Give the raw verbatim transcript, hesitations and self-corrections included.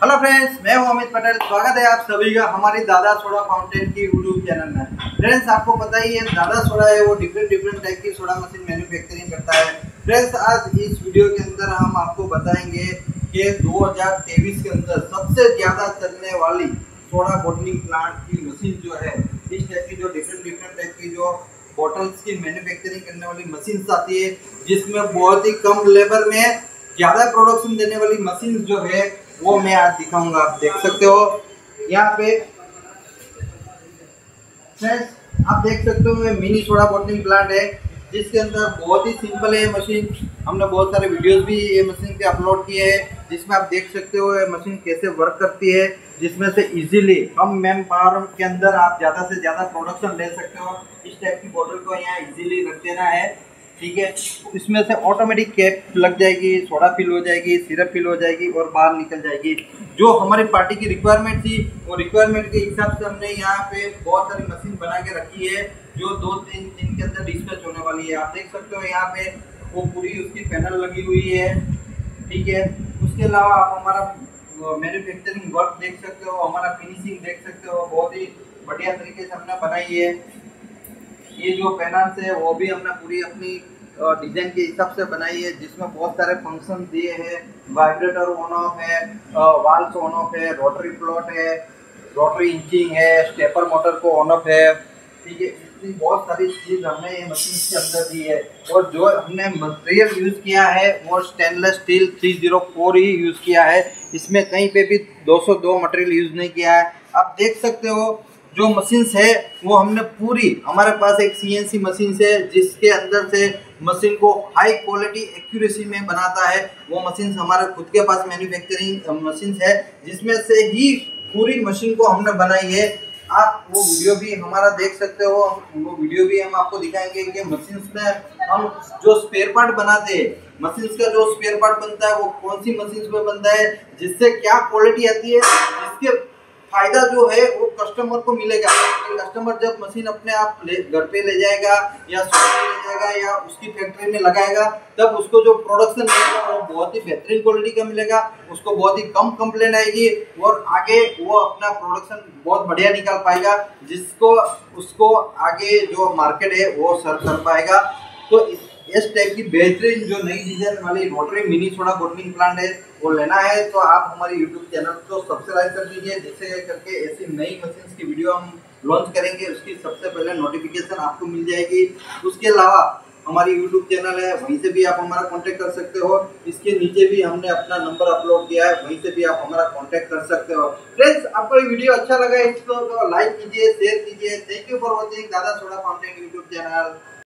Hello friends, मैं हूं अमित पटेल। स्वागत है आप सभी का हमारी दादा सोडा फाउंटेन की यूट्यूब चैनल में। फ्रेंड्स, आपको पता ही है दादा सोडा है वो डिफरेंट डिफरेंट टाइप की सोडा मशीन मैन्युफैक्चरिंग करता है। फ्रेंड्स, आज इस वीडियो के अंदर हम आपको बताएंगे कि दो हज़ार तेईस के अंदर सबसे ज़्यादा चलने वाली सोडा बॉटलिंग प्लांट की मशीन जो है, इस टाइप की जो डिफरेंट डिफरेंट टाइप की जो बॉटल्स की मैन्युफैक्चरिंग करने वाली मशीन आती है, जिसमें बहुत ही कम लेबर में ज़्यादा प्रोडक्शन देने वाली मशीन जो है वो मैं आज दिखाऊंगा। आप देख सकते हो यहाँ पे फ्रेंड्स, आप देख सकते हो ये मिनी सोडा बॉटलिंग प्लांट है, जिसके अंदर बहुत ही सिंपल है मशीन। हमने बहुत सारे वीडियोस भी ये मशीन पे अपलोड किए हैं, जिसमें आप देख सकते हो ये मशीन कैसे वर्क करती है, जिसमें से इजीली कम मैन पावर के अंदर आप ज़्यादा से ज़्यादा प्रोडक्शन ले सकते हो। इस टाइप की बॉटल को यहाँ इजीली रख देना है, ठीक है। इसमें से ऑटोमेटिक कैप लग जाएगी, सोडा फिल हो जाएगी, सिरप फिल हो जाएगी और बाहर निकल जाएगी। जो हमारी पार्टी की रिक्वायरमेंट थी, वो रिक्वायरमेंट के हिसाब से हमने यहाँ पे बहुत सारी मशीन बना के रखी है, जो दो तीन दिन के अंदर डिस्पैच होने वाली है। आप देख सकते हो यहाँ पे वो पूरी उसकी पैनल लगी हुई है, ठीक है। उसके अलावा आप हमारा मैन्युफैक्चरिंग वर्क देख सकते हो, हमारा फिनिशिंग देख सकते हो, बहुत ही बढ़िया तरीके से हमने बनाई है। ये जो पैनल्स है वो भी हमने पूरी अपनी डिजाइन के हिसाब से बनाई है, जिसमें बहुत सारे फंक्शन दिए हैं। वाइब्रेटर ऑन ऑफ है, वाल्व ऑन ऑफ है, रोटरी प्लॉट है, रोटरी इंचिंग है, स्टेपर मोटर को ऑन ऑफ है, ठीक है। इतनी बहुत सारी चीज़ हमने ये मशीन के अंदर दी है। और जो हमने मटेरियल यूज़ किया है वो स्टेनलेस स्टील तीन सौ चार ही यूज़ किया है। इसमें कहीं पे भी दो सौ दो मटेरियल यूज़ नहीं किया है। आप देख सकते हो जो मशीन्स है वो हमने पूरी, हमारे पास एक सीएनसी मशीन है जिसके अंदर से मशीन को हाई क्वालिटी एक्यूरेसी में बनाता है। वो मशीन्स हमारे खुद के पास मैन्युफैक्चरिंग मशीन्स है, जिसमें से ही पूरी मशीन को हमने बनाई है। आप वो वीडियो भी हमारा देख सकते हो, वो वीडियो भी हम आपको दिखाएंगे कि मशीन्स में हम जो स्पेयर पार्ट बनाते हैं, मशीन्स का जो स्पेयर पार्ट बनता है वो कौन सी मशीन्स में बनता है, जिससे क्या क्वालिटी आती है, जिसके फायदा जो है वो कस्टमर को मिलेगा। कस्टमर जब मशीन अपने आप ले घर पे ले जाएगा या शॉप पे ले जाएगा या उसकी फैक्ट्री में लगाएगा, तब उसको जो प्रोडक्शन मिलेगा वो बहुत ही बेहतरीन क्वालिटी का मिलेगा, उसको बहुत ही कम कंप्लेंट आएगी और आगे वो अपना प्रोडक्शन बहुत बढ़िया निकाल पाएगा, जिसको उसको आगे जो मार्केट है वो सर्व कर पाएगा। तो इस टाइप की बेहतरीन जो नई डिजाइन वाली rotary mini soda bottling plant है वो लेना है तो आप हमारे यूट्यूब चैनल को सब्सक्राइब कर दीजिए, जिससे करके ऐसी नई मशीन की वीडियो हम लॉन्च करेंगे उसकी सबसे पहले नोटिफिकेशन आपको मिल जाएगी। उसके अलावा हमारी यूट्यूब चैनल है, वहीं से भी आप हमारा कांटेक्ट कर सकते हो। इसके नीचे भी हमने अपना नंबर अपलोड किया है, वहीं से भी आप हमारा कांटेक्ट कर सकते हो। फ्रेंड्स, आपको ये वीडियो अच्छा लगा इसको तो लाइक कीजिए, शेयर कीजिए। Thank you for watching Dada soda fountain YouTube channel.